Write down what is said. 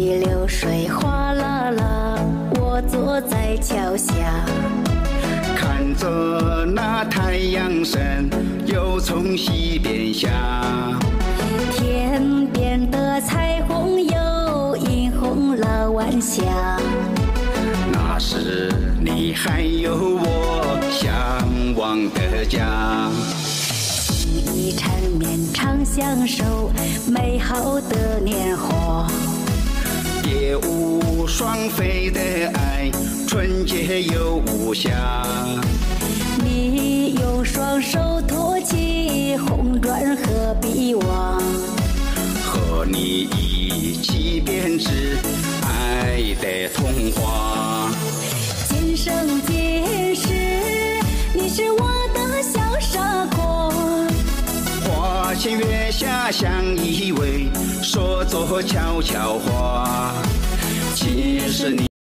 的流水哗啦啦，我坐在桥下， 看着那太阳升又从西边下， 天边的彩虹又映红了晚霞。 那时你还有我向往的家。 情意缠绵常相守，美好的年华。 蝶舞双飞的爱，纯洁又无瑕。 你用双手托起红砖和碧瓦， 和你一起编织爱的童话。 今生今世，你是我的小傻瓜。 花前月下相依偎，说着悄悄话。其实你